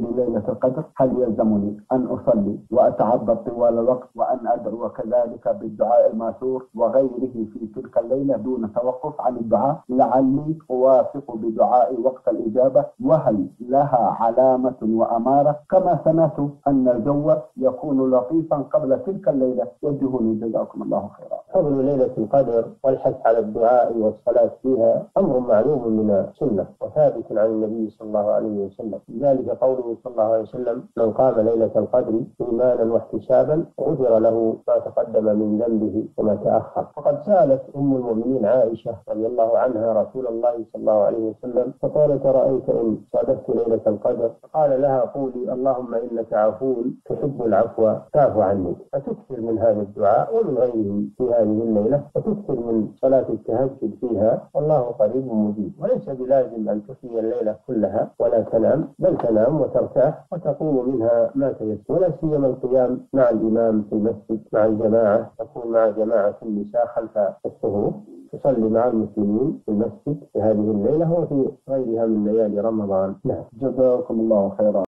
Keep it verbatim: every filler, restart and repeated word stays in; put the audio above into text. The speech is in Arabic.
ليلة القدر هل يلزمني أن أصلي وأتعبد طوال الوقت وأن أدعو كذلك بالدعاء الماثور وغيره في تلك الليلة دون توقف عن الدعاء لعلي أوافق بدعاء وقت الإجابة؟ وهل لها علامة وأمارة؟ كما سمعت أن الجو يكون لطيفا قبل تلك الليلة. وجهوني جزاكم الله خيرا. فضل ليلة القدر والحث على الدعاء والصلاة فيها أمر معلوم من السنة وثابت عن النبي صلى الله عليه وسلم، لذلك قوله صلى الله عليه وسلم: من قام ليلة القدر إيمانا واحتسابا غفر له ما تقدم من ذنبه وما تأخر. فقد سألت أم المؤمنين عائشة رضي الله عنها رسول الله صلى الله عليه وسلم فقالت: رأيت إن صادفت ليلة القدر؟ فقال لها: قولي اللهم إنك عفو تحب العفو فاعف عني. فتكثر من هذا الدعاء ومن غيره في هذه الليلة، وتكثر من صلاة التهجد فيها، والله قريب مجيب. وليس بلازم أن تحيي الليلة كلها ولا تنام، بل تنام وترتاح وتقوم منها ما تيسر، ولا سيما القيام مع الإمام في المسجد مع الجماعة، تكون مع جماعة النساء خلف الصفوف تصلي مع المسلمين في المسجد في هذه الليلة وفي غيرها من ليالي رمضان. نعم. جزاكم الله خيرا.